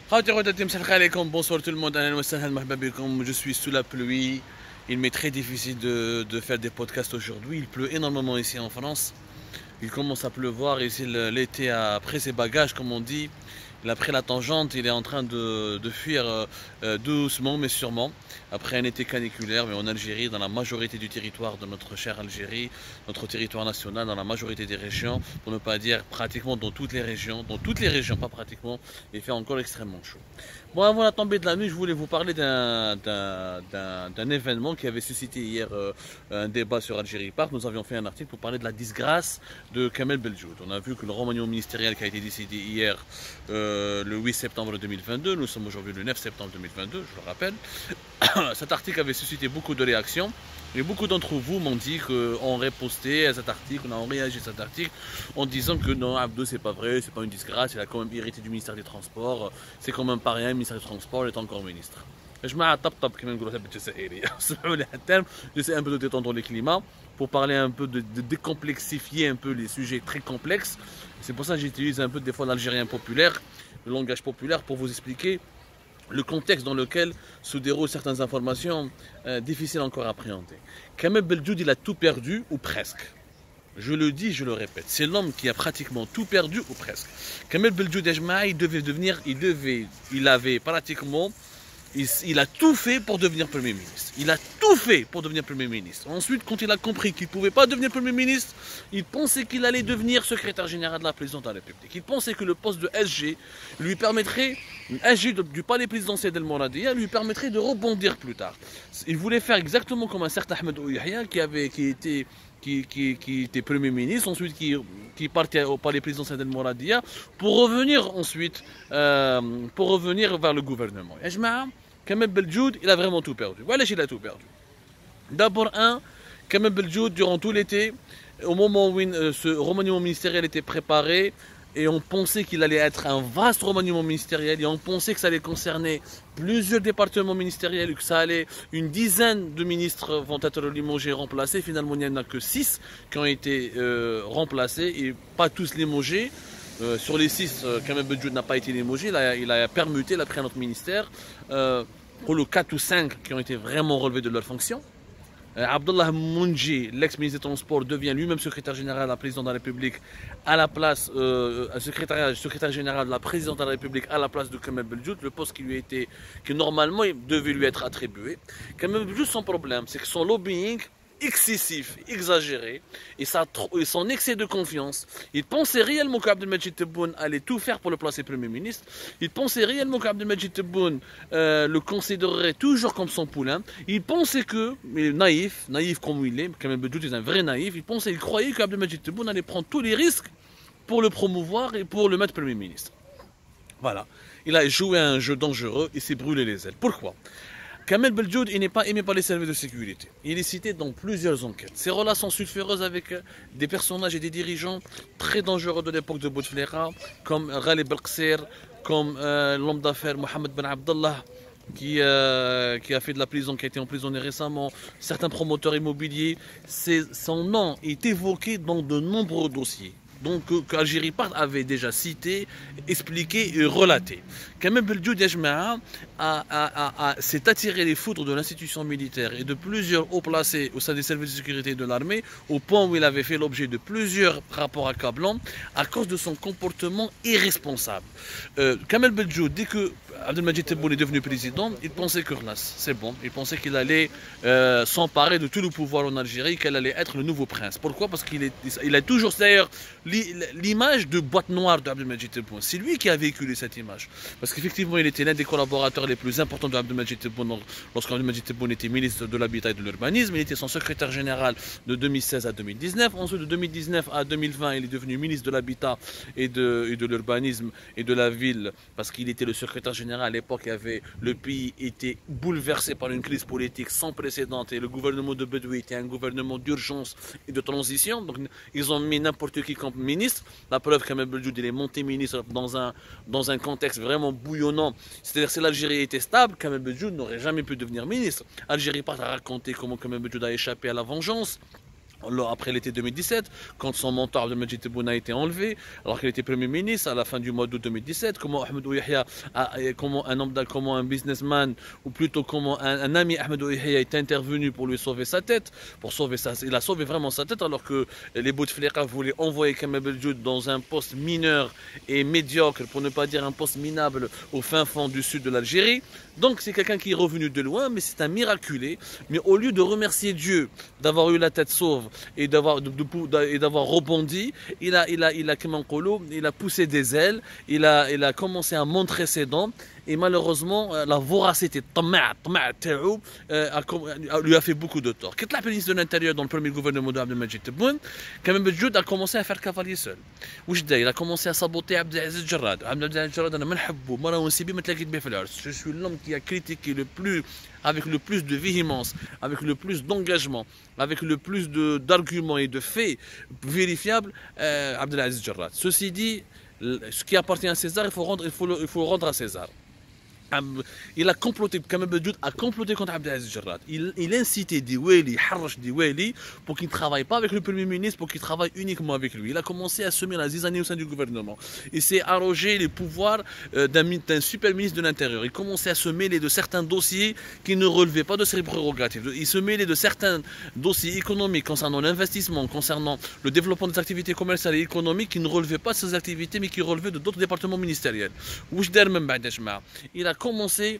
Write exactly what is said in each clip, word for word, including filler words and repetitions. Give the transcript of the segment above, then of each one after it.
Bonsoir tout le monde, je suis sous la pluie. Il m'est très difficile de, de faire des podcasts aujourd'hui. Il pleut énormément ici en France. Il commence à pleuvoir ici, l'été a pris ses bagages comme on dit. Il a pris la tangente, il est en train de, de fuir euh, doucement mais sûrement. Après un été caniculaire, mais en Algérie, dans la majorité du territoire de notre chère Algérie, notre territoire national, dans la majorité des régions, pour ne pas dire pratiquement dans toutes les régions, dans toutes les régions, pas pratiquement, il fait encore extrêmement chaud. Bon, avant la tombée de la nuit, je voulais vous parler d'un événement qui avait suscité hier euh, un débat sur Algérie Park. Nous avions fait un article pour parler de la disgrâce de Kamel Beljoud. On a vu que le remaniement ministériel qui a été décidé hier, euh, le huit septembre deux mille vingt-deux, nous sommes aujourd'hui le neuf septembre deux mille vingt-deux, je le rappelle. Cet article avait suscité beaucoup de réactions et beaucoup d'entre vous m'ont dit qu'on riposté à cet article, on a réagi à cet article en disant que non, Abdou c'est pas vrai, c'est pas une disgrâce, il a quand même hérité du ministère des Transports, c'est quand même pas rien, le ministère des Transports, il est encore ministre. Je j'essaie un peu de détendre les climats pour parler un peu, de, de décomplexifier un peu les sujets très complexes. C'est pour ça que j'utilise un peu des fois l'algérien populaire, le langage populaire pour vous expliquer le contexte dans lequel se déroulent certaines informations euh, difficiles encore à appréhender. Kamel Beljoud, il a tout perdu, ou presque. Je le dis, je le répète, c'est l'homme qui a pratiquement tout perdu, ou presque. Kamel Beljoud, il devait devenir, il devait, il avait pratiquement, il, il a tout fait pour devenir Premier ministre. Il a tout fait pour devenir Premier ministre. Ensuite, quand il a compris qu'il ne pouvait pas devenir Premier ministre, il pensait qu'il allait devenir secrétaire général de la présidence de la République. Il pensait que le poste de S G lui permettrait, S G du palais présidentiel d'El Mouradia, lui permettrait de rebondir plus tard. Il voulait faire exactement comme un certain Ahmed Ouyahia qui avait, qui était, qui, qui, qui était Premier ministre, ensuite qui, qui partait au palais présidentiel d'El Mouradia pour revenir ensuite, euh, pour revenir vers le gouvernement. Et je Kamel Beljoud, il a vraiment tout perdu. Voilà, il a tout perdu. D'abord, un, Kamel Beljoud, durant tout l'été, au moment où euh, ce remaniement ministériel était préparé, et on pensait qu'il allait être un vaste remaniement ministériel, et on pensait que ça allait concerner plusieurs départements ministériels, que ça allait, une dizaine de ministres vont être limogés, remplacés. Finalement, il n'y en a que six qui ont été euh, remplacés, et pas tous limogés. Euh, sur les six, euh, Kamel Beljoud n'a pas été limogé, il a, il a permuté, il a pris un autre ministère. Euh, pour le quatre ou cinq qui ont été vraiment relevés de leur fonction. Euh, Abdullah Mounji, l'ex-ministre des Transports, devient lui-même secrétaire général de la présidence de la République à la place, euh, secrétaire, secrétaire général de la présidence de la République à la place de Kamel Beljoud, le poste qui lui était, qui normalement devait lui être attribué. Kamel Beljoud, son problème, c'est que son lobbying excessif, exagéré, et, ça, et son excès de confiance. Il pensait réellement qu'Abdelmajid Tebboune allait tout faire pour le placer Premier ministre. Il pensait réellement qu'Abdelmajid Tebboune euh, le considérerait toujours comme son poulain. Il pensait que, mais naïf, naïf comme il est, Kamel Beljoud est un vrai naïf, il pensait, il croyait qu'Abdelmajid Tebboune allait prendre tous les risques pour le promouvoir et pour le mettre Premier ministre. Voilà. Il a joué à un jeu dangereux et s'est brûlé les ailes. Pourquoi ? Kamel Beljoud, il n'est pas aimé par les services de sécurité. Il est cité dans plusieurs enquêtes. Ses relations sulfureuses avec des personnages et des dirigeants très dangereux de l'époque de Bouteflika, comme Ghali Belqsir, comme euh, l'homme d'affaires Mohamed Ben Abdallah, qui, euh, qui a fait de la prison, qui a été emprisonné récemment, certains promoteurs immobiliers. Son nom est évoqué dans de nombreux dossiers. Donc, qu'Algérie Park avait déjà cité, expliqué et relaté. Kamel Beljoud s'est attiré les foudres de l'institution militaire et de plusieurs hauts placés au sein des services de sécurité de l'armée, au point où il avait fait l'objet de plusieurs rapports accablants à cause de son comportement irresponsable. Euh, Kamel Beljoud, dès que Abdelmajid Tebboune est devenu président, il pensait que c'est bon, il pensait qu'il allait euh, s'emparer de tout le pouvoir en Algérie, qu'il allait être le nouveau prince. Pourquoi ? Parce qu'il il a toujours, d'ailleurs, l'image de boîte noire d'Abdelmajid Tebboune. C'est lui qui a véhiculé cette image. Parce qu'effectivement, il était l'un des collaborateurs les plus importants d'Abdelmajid Tebboune lorsqu'Abdelmajid Tebboune était ministre de l'Habitat et de l'Urbanisme. Il était son secrétaire général de deux mille seize à deux mille dix-neuf. Ensuite, de deux mille dix-neuf à deux mille vingt, il est devenu ministre de l'Habitat et de, et de l'Urbanisme et de la Ville, parce qu'il était le secrétaire général. À l'époque, le pays était bouleversé par une crise politique sans précédent et le gouvernement de Bedoui était un gouvernement d'urgence et de transition. Donc, ils ont mis n'importe qui comme ministre. La preuve, Kamel Beljoud, il est monté ministre dans un, dans un contexte vraiment bouillonnant. C'est-à-dire, si l'Algérie était stable, Kamel Beljoud n'aurait jamais pu devenir ministre. Algérie Park a raconté comment Kamel Beljoud a échappé à la vengeance, après l'été deux mille dix-sept, quand son mentor Abdelmadjid Tebboune a été enlevé, alors qu'il était Premier ministre à la fin du mois d'août deux mille dix-sept, comment Ahmed Ouihia, comment un homme, comment un businessman, ou plutôt comment un, un ami Ahmed Ouihia est intervenu pour lui sauver sa tête, pour sauver sa, il a sauvé vraiment sa tête, alors que les Bouteflika voulaient envoyer Kamel Beljoud dans un poste mineur et médiocre, pour ne pas dire un poste minable au fin fond du sud de l'Algérie. Donc c'est quelqu'un qui est revenu de loin, mais c'est un miraculé. Mais au lieu de remercier Dieu d'avoir eu la tête sauve et d'avoir de, de, et d'avoir rebondi, il a il a il a il a poussé des ailes, il a il a commencé à montrer ses dents. Et malheureusement, la voracité lui a fait beaucoup de tort. Quand la ministre de l'Intérieur dans le premier gouvernement d'Abdelmadjid Tebboune, Kamel Beljoud a commencé à faire cavalier seul. Il a commencé à saboter Abdelaziz Jarrad. Abdelaziz Jarrad, je suis l'homme qui a critiqué le plus, avec le plus de véhémence, avec le plus d'engagement, avec le plus d'arguments et de faits vérifiables, euh, Abdelaziz Jarrad. Ceci dit, ce qui appartient à César, il faut rendre, il faut le, il faut le rendre à César. Il a comploté, Kamel Beljoud a comploté contre Abdelaziz Jarrad. Il, il incitait Diweli, Harrach Diweli, pour qu'il ne travaille pas avec le Premier ministre, pour qu'il travaille uniquement avec lui. Il a commencé à semer la zizanie au sein du gouvernement. Il s'est arrogé les pouvoirs euh, d'un super ministre de l'Intérieur. Il commençait à se mêler de certains dossiers qui ne relevaient pas de ses prérogatives. Il se mêlait de certains dossiers économiques concernant l'investissement, concernant le développement des activités commerciales et économiques qui ne relevaient pas de ses activités, mais qui relevaient de d'autres départements ministériels. Il a commencé,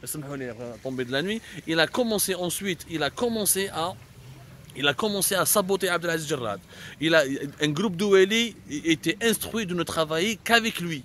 tomber de la nuit, il a commencé ensuite, il a commencé à, il a commencé à saboter Abdelaziz Jarrad. Il a, un groupe d'Oueli était instruit de ne travailler qu'avec lui.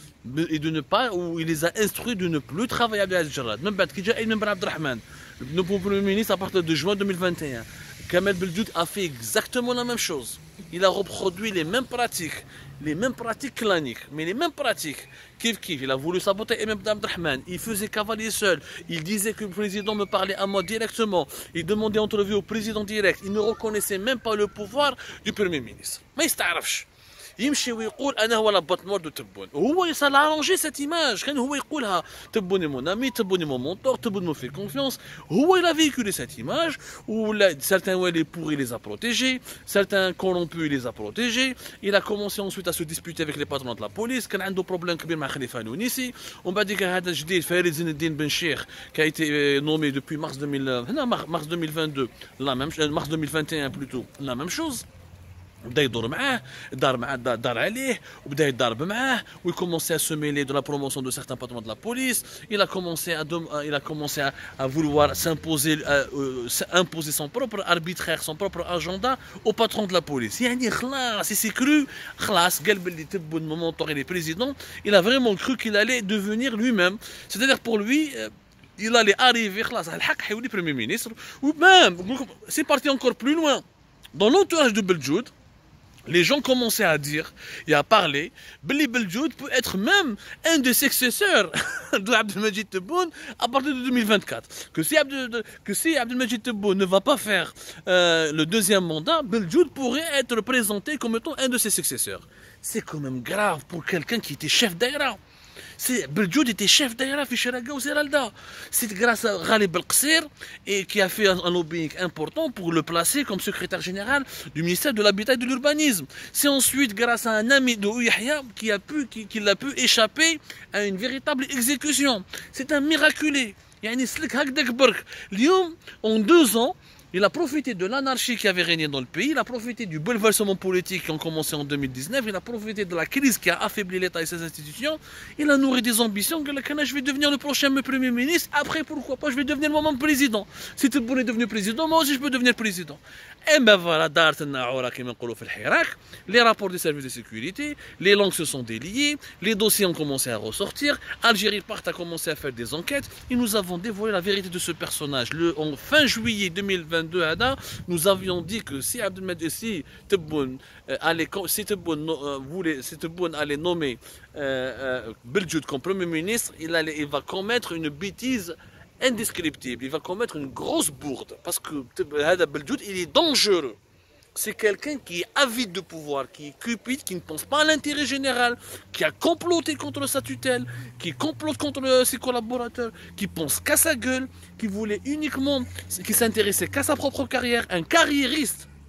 Et de ne pas, ou il les a instruits de ne plus travailler avec Abdelaziz Jarrad. Même Abdelrahman, le Premier ministre à partir de juin deux mille vingt et un. Kamel Beljoud a fait exactement la même chose. Il a reproduit les mêmes pratiques, les mêmes pratiques claniques, mais les mêmes pratiques. Kif kif, il a voulu saboter Ibn Abdelrahman, il faisait cavalier seul, il disait que le président me parlait à moi directement, il demandait entrevue au président direct, il ne reconnaissait même pas le pouvoir du Premier ministre. Mais il ne يمشي ويقول انا هو لاباطمور دو تبون هو ça l'a arrangé cette image كان هو يقولها تبون est mon ami تبون est mon mentor تبون me fait confiance هو il a véhiculé cette image où là, certains ouais, les pourris les a protégés, certains corrompus il les a protégés. Il a commencé ensuite à se disputer avec les patrons de la police كان عنده problème كبير مع خليفه الونيسي ومن بعد هذا جديد فريد زين الدين بن شيخ qui a été nommé depuis mars deux mille هنا mars deux mille vingt-deux la même mars deux mille vingt et un plutôt la même chose. بدا يدور معاه دار معاه دار عليه وبدا يضرب معاه ويكومونسي à se mêler de la promotion de certains patrons de la police. Il a commencé à il a commencé à, à vouloir s'imposer euh, imposer son propre arbitraire, son propre agenda au patron de la police. يعني خلاص il s'est cru خلاص قال باللي تبون mon mentor il est président. Il a vraiment cru qu'il allait devenir lui-même. C'est-à-dire pour lui il allait arriver خلاص الحق حيولي premier ministre. Ou même c'est parti encore plus loin. Dans l'entourage de Beljoud, les gens commençaient à dire et à parler Belli Beljoud peut être même un des successeurs de Abdelmadjid Tebboune à partir de deux mille vingt-quatre. Que si, Abdel, que si Abdelmadjid Tebboune ne va pas faire euh, le deuxième mandat, Beljoud pourrait être présenté comme étant un de ses successeurs. C'est quand même grave pour quelqu'un qui était chef d'aéra. Beljoud était chef d'aéra في شراقة وزرالدا. C'est grâce à Ghalib Belqsir et qui a fait un lobbying important pour le placer comme secrétaire général du ministère de l'Habitat et de l'Urbanisme. C'est ensuite grâce à un ami de Ouihia qui a pu, qui, qui a pu échapper à une véritable exécution. C'est un miraculé. يعني سلك هكذاك برك. اليوم en deux ans il a profité de l'anarchie qui avait régné dans le pays, il a profité du bouleversement politique qui a commencé en deux mille dix-neuf, il a profité de la crise qui a affaibli l'État et ses institutions, il a nourri des ambitions que je vais devenir le prochain Premier ministre, après pourquoi pas je vais devenir moi-même président. Si tout le monde est devenu président, moi aussi je peux devenir président. Et ben voilà, les rapports des services de sécurité, les langues se sont déliées, les dossiers ont commencé à ressortir, Algérie Part a commencé à faire des enquêtes, et nous avons dévoilé la vérité de ce personnage. Le, en fin juillet deux mille vingt-deux, nous avions dit que si Abdelmadjid si Tebboune allait, si Tebboune euh, voulait, si Tebboune allait nommer euh, euh, Beljoud comme Premier ministre, il, allait, il va commettre une bêtise indescriptible, il va commettre une grosse bourde, parce que Beljoud il est dangereux. C'est quelqu'un qui est avide de pouvoir, qui est cupide, qui ne pense pas à l'intérêt général, qui a comploté contre sa tutelle, qui complote contre ses collaborateurs, qui pense qu'à sa gueule, qui voulait uniquement, qui s'intéressait qu'à sa propre carrière, un carriériste.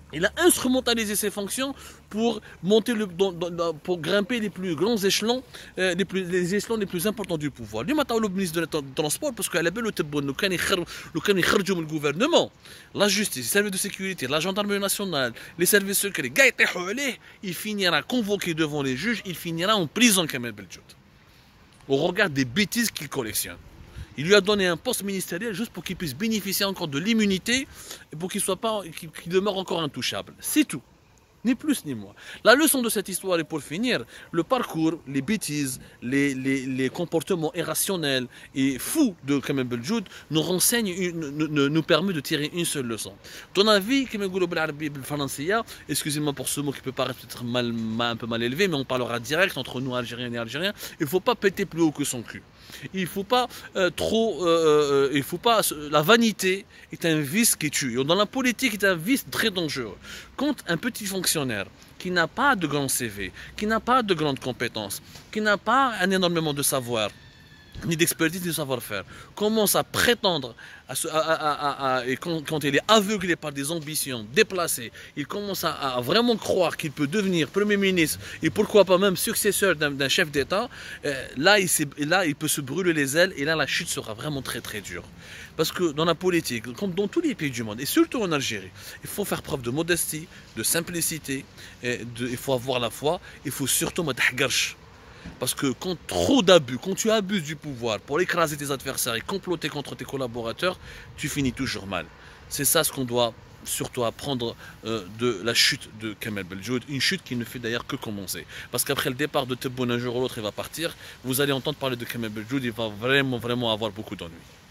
Il a instrumentalisé ses fonctions pour monter le, dans, dans, pour grimper les plus grands échelons, euh, les, plus, les échelons les plus importants du pouvoir. Lui, maintenant, le ministre de Transport, parce qu'elle a bien le tebboun, le gouvernement, la justice, les services de sécurité, la gendarmerie nationale, les services secrets, il finira convoqué devant les juges, il finira en prison, Kamel Beldjoud. Au regard des bêtises qu'il collectionne. Il lui a donné un poste ministériel juste pour qu'il puisse bénéficier encore de l'immunité et pour qu'il soit pas, qu'il qu'il demeure encore intouchable. C'est tout. Ni plus ni moins. La leçon de cette histoire, et pour finir, le parcours, les bêtises, les, les, les comportements irrationnels et fous de Kamel Beldjoud nous renseignent, une, nous, nous permet de tirer une seule leçon. Ton avis, excusez-moi pour ce mot qui peut paraître peut-être mal, mal, un peu mal élevé, mais on parlera direct entre nous, Algériens et Algériens, il ne faut pas péter plus haut que son cul. Il ne faut pas euh, trop, euh, il faut pas, la vanité est un vice qui tue. Dans la politique, c'est un vice très dangereux. Quand un petit fonctionnaire qui n'a pas de grand C V, qui n'a pas de grandes compétences, qui n'a pas un énormément de savoir, ni d'expertise, ni de savoir-faire, commence à prétendre, à, à, à, à, et quand, quand il est aveuglé par des ambitions déplacées, il commence à, à vraiment croire qu'il peut devenir Premier ministre et pourquoi pas même successeur d'un chef d'État, euh, là, il là il peut se brûler les ailes et là la chute sera vraiment très très dure. Parce que dans la politique, comme dans tous les pays du monde, et surtout en Algérie, il faut faire preuve de modestie, de simplicité, et de, il faut avoir la foi, il faut surtout me tahgarch. Parce que quand trop d'abus, quand tu abuses du pouvoir pour écraser tes adversaires et comploter contre tes collaborateurs, tu finis toujours mal. C'est ça ce qu'on doit surtout apprendre euh, de la chute de Kamel Beldjoud, une chute qui ne fait d'ailleurs que commencer. Parce qu'après le départ de Tebboune, un jour ou l'autre il va partir, vous allez entendre parler de Kamel Beldjoud, il va vraiment vraiment avoir beaucoup d'ennuis.